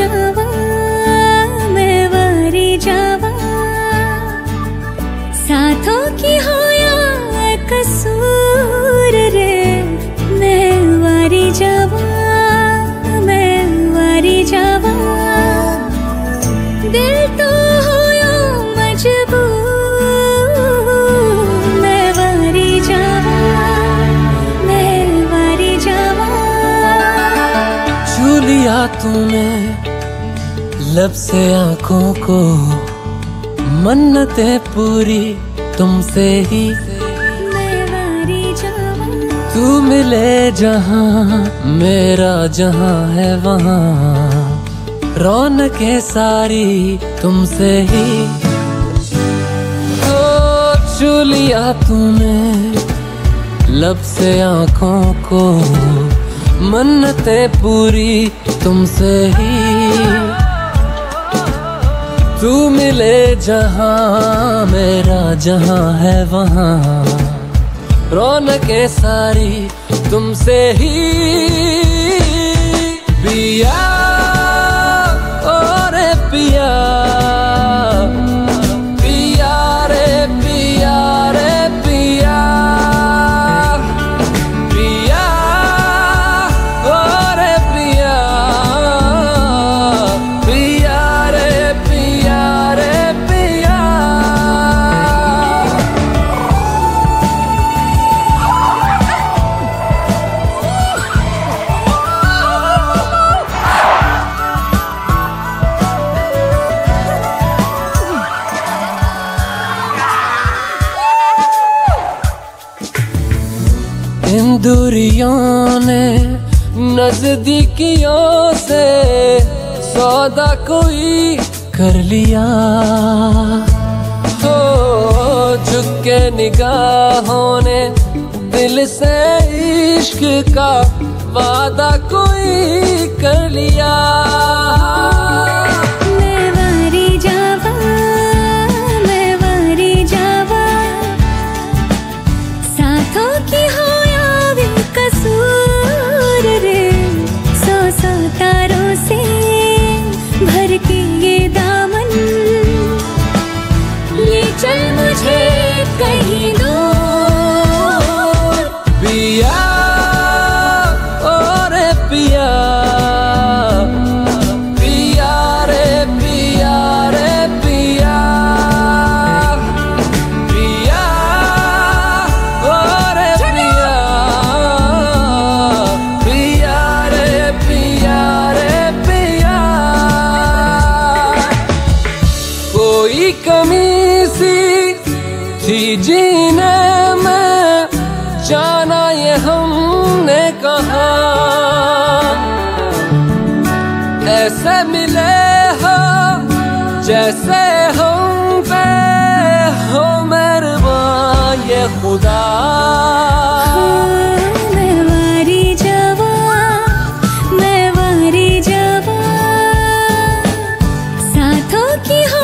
जावा, मैं वारी जावा, साथों की हो या कसूर रे, मैं वारी जावा, मैं वारी जावा, दिल तो हो या मजबूर, मैं वारी जावा, मैं वारी जावा। छू लिया तूने लब से आंखों को, मन्नतें पूरी तुमसे ही, मैं वारी जावा। तू मिले जहां मेरा जहां है वहां, रौनकें सारी तुमसे ही। ओ छू लिया तूने लब से आंखों को, मन्नतें पूरी तुमसे ही, तू मिले जहां मेरा जहां है वहां, रौनकें सारी तुमसे ही। पिया और पिया, पिया रे पिया रे पिया, पिया और पिया, पिया रे पिया रे पिया। इन दूरियों ने नजदीकियों से सौदा कोई कर लिया, हो झुके निगाहों ने दिल से इश्क का वादा कोई कर लिया। मैं वारी जावा, मैं वारी जावा, साथों की हो या बेकसूर रे, सौ सौ तारों से भर के ये दामन, ले चल मुझे कहीं दूर। पिया और पिया, पिया रे पिया रे पिया, पिया और पिया, पिया रे पिया रे पिया। कोई कमी सी थी जीने में, जाना ये हमने कहा, ऐसे मिले हो जैसे हम पे हो मेहरबान ये खुदा। मैं वारी जावा, मैं वारी जावा, साथों की हो